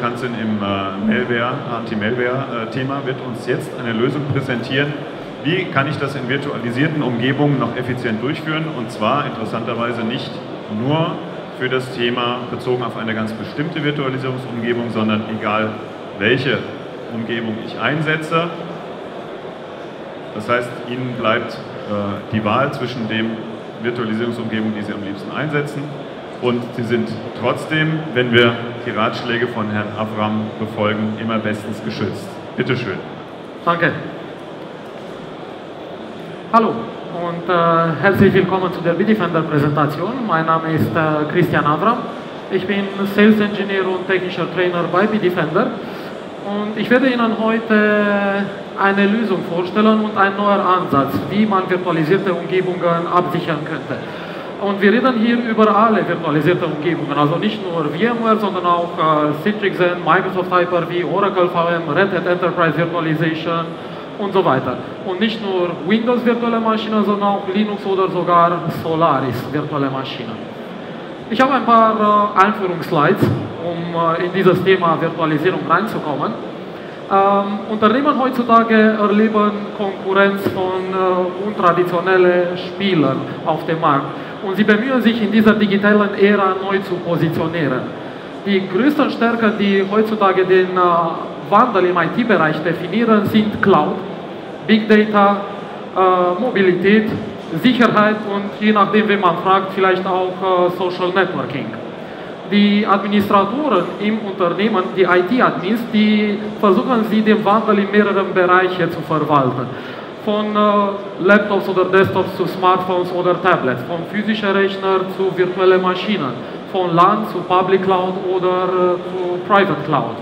Kanzlerin im Anti-Malware-Thema wird uns jetzt eine Lösung präsentieren. Wie kann ich das in virtualisierten Umgebungen noch effizient durchführen? Und zwar interessanterweise nicht nur für das Thema bezogen auf eine ganz bestimmte Virtualisierungsumgebung, sondern egal welche Umgebung ich einsetze. Das heißt, Ihnen bleibt die Wahl zwischen den Virtualisierungsumgebungen, die Sie am liebsten einsetzen. Und Sie sind trotzdem, wenn wir die Ratschläge von Herrn Avram befolgen, immer bestens geschützt. Bitte schön. Danke. Hallo und herzlich willkommen zu der Bitdefender-Präsentation. Mein Name ist Christian Avram. Ich bin Sales Engineer und technischer Trainer bei Bitdefender. Und ich werde Ihnen heute eine Lösung vorstellen und einen neuen Ansatz, wie man virtualisierte Umgebungen absichern könnte. Und wir reden hier über alle virtualisierte Umgebungen, also nicht nur VMware, sondern auch Citrix, Microsoft Hyper-V, Oracle VM, Red Hat Enterprise Virtualization und so weiter. Und nicht nur Windows virtuelle Maschinen, sondern auch Linux oder sogar Solaris virtuelle Maschinen. Ich habe ein paar Einführungsslides, um in dieses Thema Virtualisierung reinzukommen. Unternehmen heutzutage erleben Konkurrenz von untraditionellen Spielern auf dem Markt. Und sie bemühen sich in dieser digitalen Ära neu zu positionieren. Die größten Stärken, die heutzutage den Wandel im IT-Bereich definieren, sind Cloud, Big Data, Mobilität, Sicherheit und je nachdem, wen man fragt, vielleicht auch Social Networking. Die Administratoren im Unternehmen, die IT-Admins, die versuchen sie den Wandel in mehreren Bereichen zu verwalten. Von Laptops oder Desktops zu Smartphones oder Tablets, von physischen Rechnern zu virtuellen Maschinen, von LAN zu Public Cloud oder zu Private Cloud.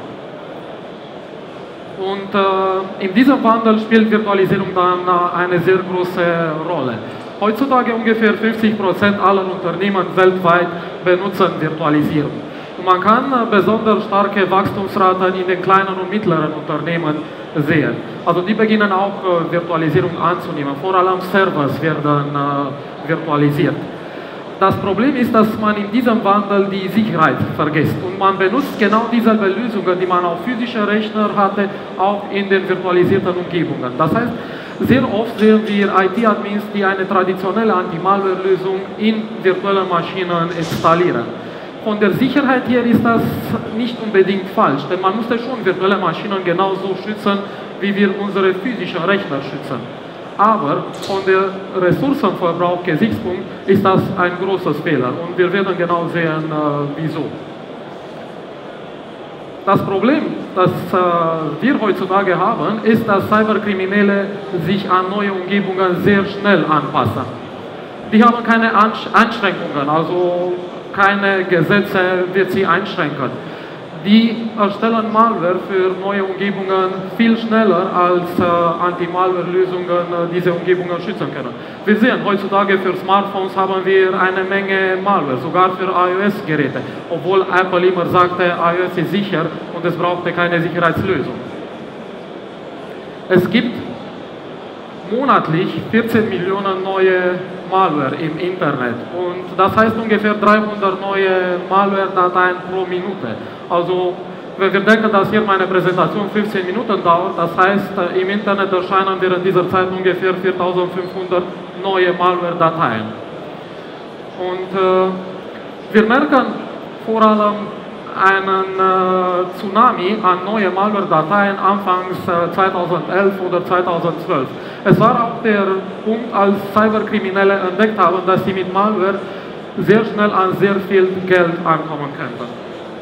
Und in diesem Wandel spielt Virtualisierung dann eine sehr große Rolle. Heutzutage ungefähr 50% aller Unternehmen weltweit benutzen Virtualisierung. Und man kann besonders starke Wachstumsraten in den kleinen und mittleren Unternehmen sehen. Also die beginnen auch Virtualisierung anzunehmen. Vor allem Servers werden virtualisiert. Das Problem ist, dass man in diesem Wandel die Sicherheit vergisst. Und man benutzt genau dieselbe Lösungen, die man auf physischen Rechnern hatte, auch in den virtualisierten Umgebungen. Das heißt, sehr oft sehen wir IT-Admins, die eine traditionelle Anti-Malware-Lösung in virtuellen Maschinen installieren. Von der Sicherheit her ist das nicht unbedingt falsch, denn man musste schon virtuelle Maschinen genauso schützen, wie wir unsere physischen Rechner schützen. Aber von der Ressourcenverbrauch-Gesichtspunkt ist das ein großes Fehler und wir werden genau sehen, wieso. Das Problem, das wir heutzutage haben, ist, dass Cyberkriminelle sich an neue Umgebungen sehr schnell anpassen. Die haben keine Einschränkungen, also keine Gesetze wird sie einschränken. Die erstellen Malware für neue Umgebungen viel schneller als Anti-Malware-Lösungen diese Umgebungen schützen können. Wir sehen, heutzutage für Smartphones haben wir eine Menge Malware, sogar für iOS-Geräte, obwohl Apple immer sagte, iOS ist sicher und es brauchte keine Sicherheitslösung. Es gibt monatlich 14 Millionen neue Malware im Internet und das heißt ungefähr 300 neue Malware-Dateien pro Minute. Also wenn wir denken, dass hier meine Präsentation 15 Minuten dauert, das heißt im Internet erscheinen während dieser Zeit ungefähr 4500 neue Malware-Dateien. Und wir merken vor allem einen Tsunami an neuen Malware-Dateien anfangs 2011 oder 2012. Es war auch der Punkt, als Cyberkriminelle entdeckt haben, dass sie mit Malware sehr schnell an sehr viel Geld ankommen könnten.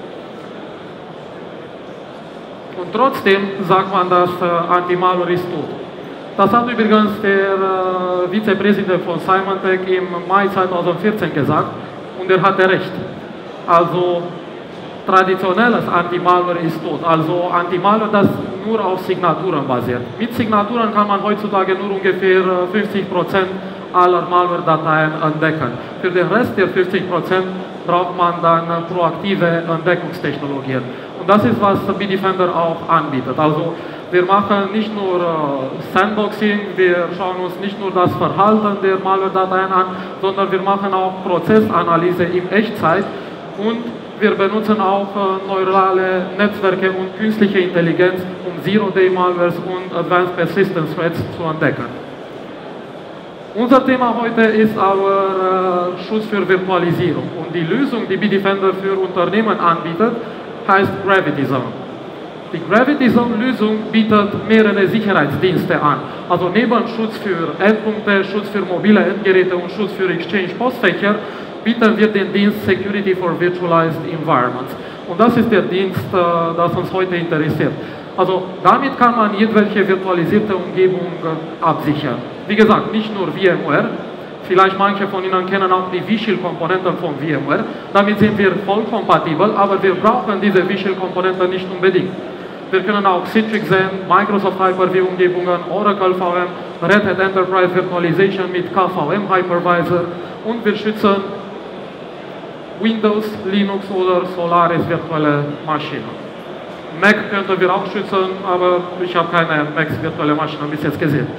Und trotzdem sagt man, dass Anti-Malware ist tot. Das hat übrigens der Vizepräsident von Symantec im Mai 2014 gesagt und er hatte recht. Also traditionelles Anti-Malware ist tot. Also Anti-Malware, das nur auf Signaturen basiert. Mit Signaturen kann man heutzutage nur ungefähr 50% aller Malware-Dateien entdecken. Für den Rest der 50% braucht man dann proaktive Entdeckungstechnologien. Und das ist, was Bitdefender auch anbietet. Also wir machen nicht nur Sandboxing, wir schauen uns nicht nur das Verhalten der Malware-Dateien an, sondern wir machen auch Prozessanalyse in Echtzeit und Wir benutzen auch neurale Netzwerke und künstliche Intelligenz, um Zero-Day-Malwares und Advanced Persistent Threats zu entdecken. Unser Thema heute ist aber Schutz für Virtualisierung. Und die Lösung, die Bitdefender für Unternehmen anbietet, heißt Gravity Zone. Die Gravity Zone-Lösung bietet mehrere Sicherheitsdienste an. Also neben Schutz für Endpunkte, Schutz für mobile Endgeräte und Schutz für Exchange-Postfächer bieten wir den Dienst Security for Virtualized Environments. Und das ist der Dienst, das uns heute interessiert. Also damit kann man jedwelche virtualisierte Umgebung absichern. Wie gesagt, nicht nur VMware. Vielleicht manche von Ihnen kennen auch die vShield-Komponenten von VMware. Damit sind wir voll kompatibel, aber wir brauchen diese vShield-Komponenten nicht unbedingt. Wir können auch Citrix sehen, Microsoft Hyper-V-Umgebungen, Oracle VM, Red Hat Enterprise Virtualization mit KVM Hypervisor und wir schützen Windows, Linux oder Solaris virtuelle Maschinen. Mac könnten wir auch schützen, aber ich habe keine Macs virtuelle Maschinen bis jetzt gesehen.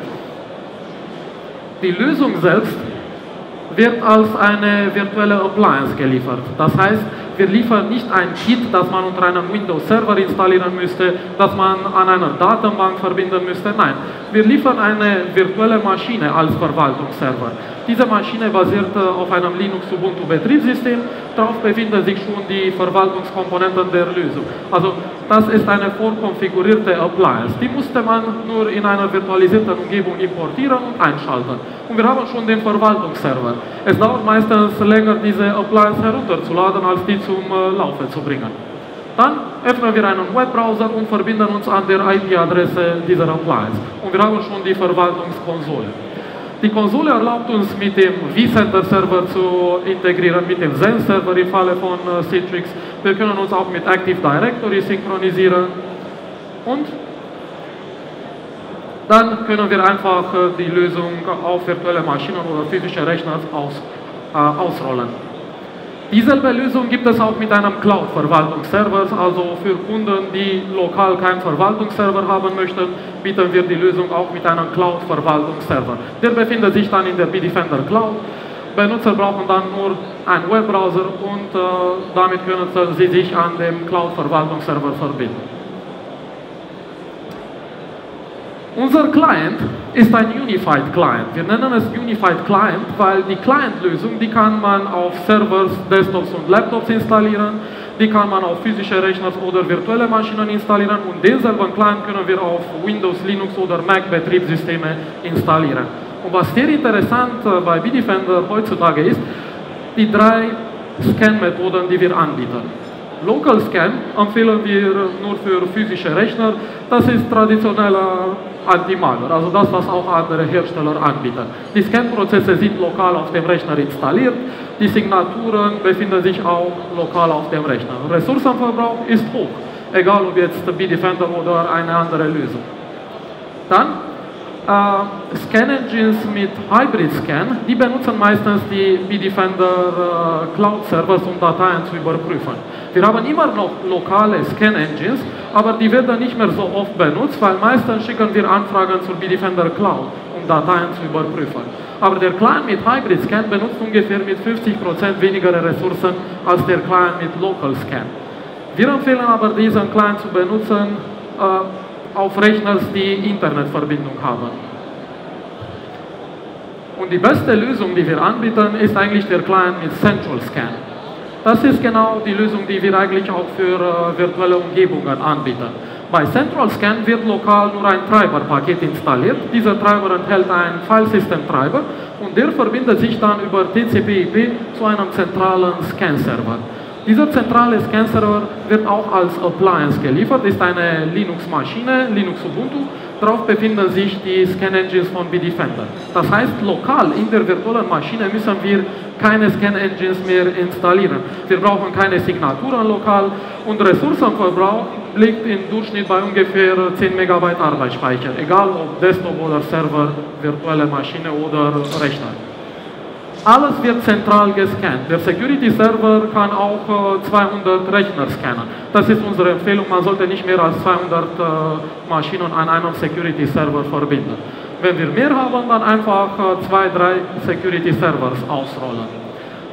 Die Lösung selbst wird als eine virtuelle Appliance geliefert. Das heißt, wir liefern nicht ein Kit, das man unter einem Windows-Server installieren müsste, das man an einer Datenbank verbinden müsste. Nein, wir liefern eine virtuelle Maschine als Verwaltungsserver. Diese Maschine basiert auf einem Linux-Ubuntu-Betriebssystem. Darauf befinden sich schon die Verwaltungskomponenten der Lösung. Also das ist eine vorkonfigurierte Appliance. Die musste man nur in einer virtualisierten Umgebung importieren und einschalten. Und wir haben schon den Verwaltungsserver. Es dauert meistens länger, diese Appliance herunterzuladen, als die zum Laufen zu bringen. Dann öffnen wir einen Webbrowser und verbinden uns an der IP-Adresse dieser Appliance. Und wir haben schon die Verwaltungskonsole. Die Konsole erlaubt uns, mit dem vCenter-Server zu integrieren, mit dem Zen-Server im Falle von Citrix. Wir können uns auch mit Active Directory synchronisieren. Und dann können wir einfach die Lösung auf virtuelle Maschinen oder physische Rechner ausrollen. Dieselbe Lösung gibt es auch mit einem Cloud-Verwaltungsserver, also für Kunden, die lokal keinen Verwaltungsserver haben möchten, bieten wir die Lösung auch mit einem Cloud-Verwaltungsserver. Der befindet sich dann in der Bitdefender Cloud. Benutzer brauchen dann nur einen Webbrowser und damit können sie sich an dem Cloud-Verwaltungsserver verbinden. Unser Client ist ein Unified Client. Wir nennen es Unified Client, weil die Client-Lösung, die kann man auf Servers, Desktops und Laptops installieren, die kann man auf physische Rechner oder virtuelle Maschinen installieren und denselben Client können wir auf Windows, Linux oder Mac Betriebssysteme installieren. Und was sehr interessant bei Bitdefender heutzutage ist, die 3 Scan-Methoden, die wir anbieten. Local Scan empfehlen wir nur für physische Rechner. Das ist traditioneller Anti-Malware, also das, was auch andere Hersteller anbieten. Die Scan-Prozesse sind lokal auf dem Rechner installiert. Die Signaturen befinden sich auch lokal auf dem Rechner. Ressourcenverbrauch ist hoch, egal ob jetzt Bitdefender oder eine andere Lösung. Dann Scan-Engines mit Hybrid-Scan, die benutzen meistens die Bitdefender Cloud-Servers, um Dateien zu überprüfen. Wir haben immer noch lokale Scan-Engines, aber die werden nicht mehr so oft benutzt, weil meistens schicken wir Anfragen zur Bitdefender Cloud, um Dateien zu überprüfen. Aber der Client mit Hybrid-Scan benutzt ungefähr mit 50% weniger Ressourcen als der Client mit Local Scan. Wir empfehlen aber, diesen Client zu benutzen auf Rechnern, die Internetverbindung haben. Und die beste Lösung, die wir anbieten, ist eigentlich der Client mit Central Scan. Das ist genau die Lösung, die wir eigentlich auch für virtuelle Umgebungen anbieten. Bei Central Scan wird lokal nur ein Treiberpaket installiert. Dieser Treiber enthält einen Filesystem-Treiber und der verbindet sich dann über TCP/IP zu einem zentralen Scan-Server. Dieser zentrale Scan-Server wird auch als Appliance geliefert, ist eine Linux-Maschine, Linux Ubuntu. Darauf befinden sich die Scan-Engines von Bitdefender. Das heißt, lokal in der virtuellen Maschine müssen wir keine Scan-Engines mehr installieren. Wir brauchen keine Signaturen lokal und Ressourcenverbrauch liegt im Durchschnitt bei ungefähr 10 MB Arbeitsspeicher, egal ob Desktop oder Server, virtuelle Maschine oder Rechner. Alles wird zentral gescannt. Der Security-Server kann auch 200 Rechner scannen. Das ist unsere Empfehlung, man sollte nicht mehr als 200 Maschinen an einem Security-Server verbinden. Wenn wir mehr haben, dann einfach 2, 3 Security-Servers ausrollen.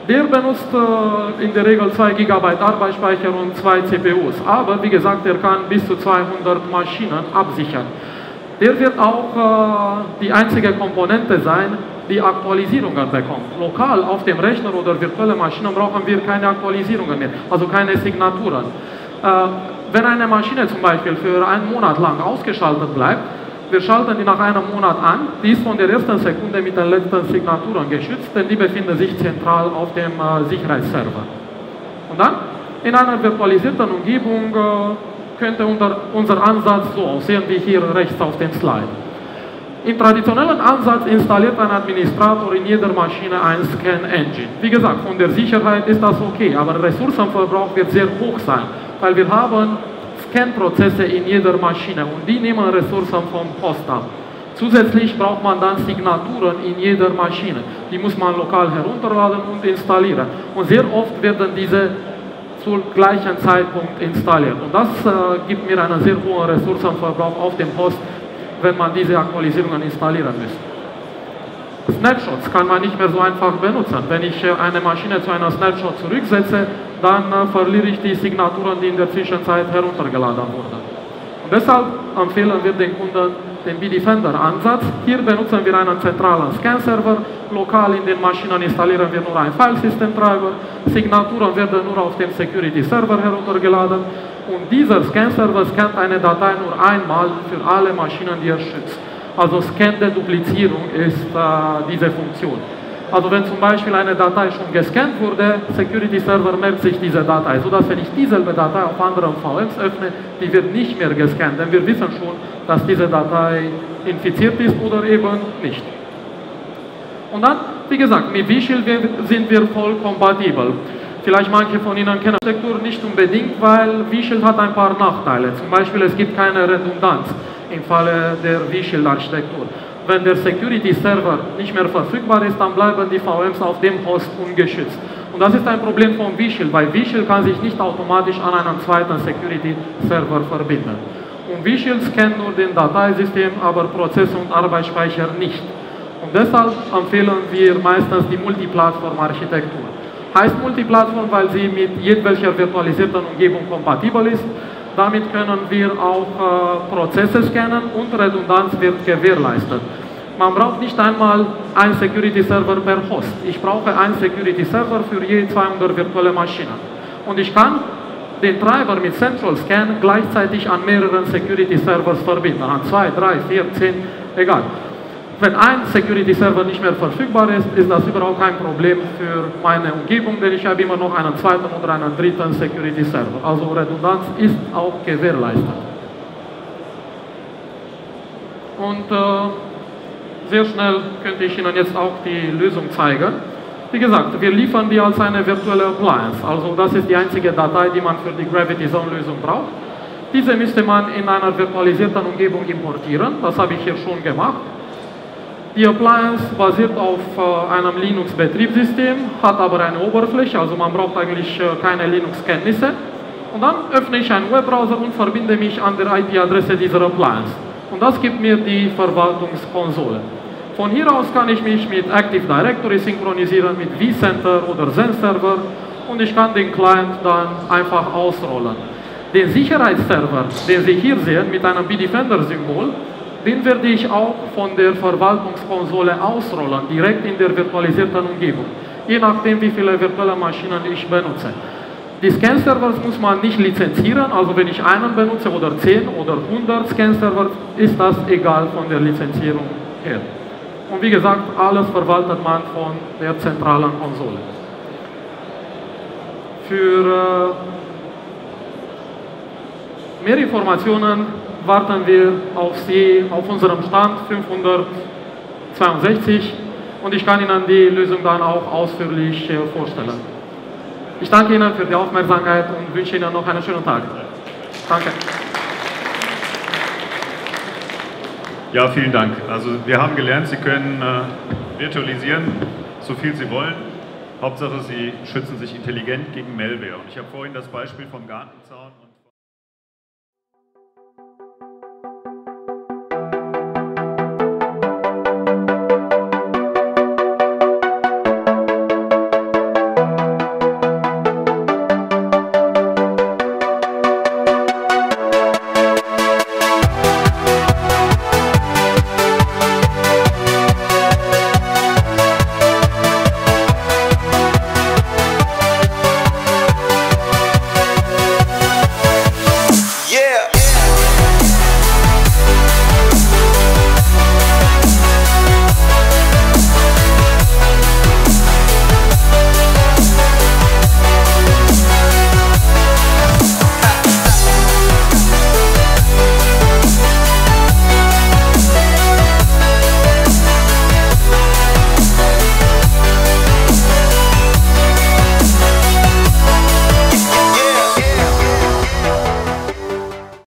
Der benutzt in der Regel 2 GB Arbeitsspeicher und 2 CPUs. Aber wie gesagt, er kann bis zu 200 Maschinen absichern. Der wird auch die einzige Komponente sein, die Aktualisierungen bekommt. Lokal auf dem Rechner oder virtuelle Maschinen brauchen wir keine Aktualisierungen mehr, also keine Signaturen. Wenn eine Maschine zum Beispiel für einen Monat lang ausgeschaltet bleibt, wir schalten die nach einem Monat an, die ist von der ersten Sekunde mit den letzten Signaturen geschützt, denn die befinden sich zentral auf dem Sicherheitsserver. Und dann, in einer virtualisierten Umgebung, könnte unser Ansatz so aussehen, wie hier rechts auf dem Slide. Im traditionellen Ansatz installiert ein Administrator in jeder Maschine ein Scan-Engine. Wie gesagt, von der Sicherheit ist das okay, aber der Ressourcenverbrauch wird sehr hoch sein, weil wir haben Scan-Prozesse in jeder Maschine und die nehmen Ressourcen vom Host ab. Zusätzlich braucht man dann Signaturen in jeder Maschine. Die muss man lokal herunterladen und installieren. Und sehr oft werden diese zum gleichen Zeitpunkt installiert. Und das gibt mir einen sehr hohen Ressourcenverbrauch auf dem Host, wenn man diese Aktualisierungen installieren muss. Snapshots kann man nicht mehr so einfach benutzen. Wenn ich eine Maschine zu einer Snapshot zurücksetze, dann verliere ich die Signaturen, die in der Zwischenzeit heruntergeladen wurden. Und deshalb empfehlen wir den Kunden den Bitdefender-Ansatz. Hier benutzen wir einen zentralen Scan-Server. Lokal in den Maschinen installieren wir nur einen Filesystem-Treiber. Signaturen werden nur auf dem Security-Server heruntergeladen. Und dieser Scan-Server scannt eine Datei nur einmal für alle Maschinen, die er schützt. Also Scan-Deduplizierung ist diese Funktion. Also wenn zum Beispiel eine Datei schon gescannt wurde, Security-Server merkt sich diese Datei, sodass wenn ich dieselbe Datei auf anderen VMs öffne, die wird nicht mehr gescannt, denn wir wissen schon, dass diese Datei infiziert ist oder eben nicht. Und dann, wie gesagt, mit vShield sind wir voll kompatibel. Vielleicht manche von Ihnen kennen die Architektur nicht unbedingt, weil vShield hat ein paar Nachteile. Zum Beispiel, es gibt keine Redundanz im Falle der vShield-Architektur. Wenn der Security-Server nicht mehr verfügbar ist, dann bleiben die VMs auf dem Host ungeschützt. Und das ist ein Problem von vShield, weil vShield kann sich nicht automatisch an einen zweiten Security-Server verbinden. Und vShield scannt nur den Dateisystem, aber Prozesse und Arbeitsspeicher nicht. Und deshalb empfehlen wir meistens die Multiplattform-Architektur. Heißt Multiplattform, weil sie mit jedwelcher virtualisierten Umgebung kompatibel ist. Damit können wir auch Prozesse scannen und Redundanz wird gewährleistet. Man braucht nicht einmal einen Security-Server per Host. Ich brauche einen Security-Server für je 200 virtuelle Maschinen. Und ich kann den Treiber mit Central Scan gleichzeitig an mehreren Security-Servers verbinden. An 2, 3, 4, 10, egal. Wenn ein Security-Server nicht mehr verfügbar ist, ist das überhaupt kein Problem für meine Umgebung, denn ich habe immer noch einen zweiten oder einen dritten Security-Server. Also Redundanz ist auch gewährleistet. Und sehr schnell könnte ich Ihnen jetzt auch die Lösung zeigen. Wie gesagt, wir liefern die als eine virtuelle Appliance. Also das ist die einzige Datei, die man für die Gravity Zone-Lösung braucht. Diese müsste man in einer virtualisierten Umgebung importieren. Das habe ich hier schon gemacht. Die Appliance basiert auf einem Linux-Betriebssystem, hat aber eine Oberfläche, also man braucht eigentlich keine Linux-Kenntnisse. Und dann öffne ich einen Webbrowser und verbinde mich an der IP-Adresse dieser Appliance. Und das gibt mir die Verwaltungskonsole. Von hier aus kann ich mich mit Active Directory synchronisieren, mit vCenter oder Zen-Server und ich kann den Client dann einfach ausrollen. Den Sicherheitsserver, den Sie hier sehen, mit einem Bitdefender-Symbol, den werde ich auch von der Verwaltungskonsole ausrollen, direkt in der virtualisierten Umgebung, je nachdem, wie viele virtuelle Maschinen ich benutze. Die Scan-Servers muss man nicht lizenzieren, also wenn ich einen benutze oder 10 oder 100 Scan-Servers, ist das egal von der Lizenzierung her. Und wie gesagt, alles verwaltet man von der zentralen Konsole. Für mehr Informationen warten wir auf Sie auf unserem Stand 562 und ich kann Ihnen die Lösung dann auch ausführlich vorstellen. Ich danke Ihnen für die Aufmerksamkeit und wünsche Ihnen noch einen schönen Tag. Danke. Ja, vielen Dank. Also wir haben gelernt, Sie können virtualisieren, so viel Sie wollen. Hauptsache, Sie schützen sich intelligent gegen Malware. Und ich habe vorhin das Beispiel vom Gartenzaun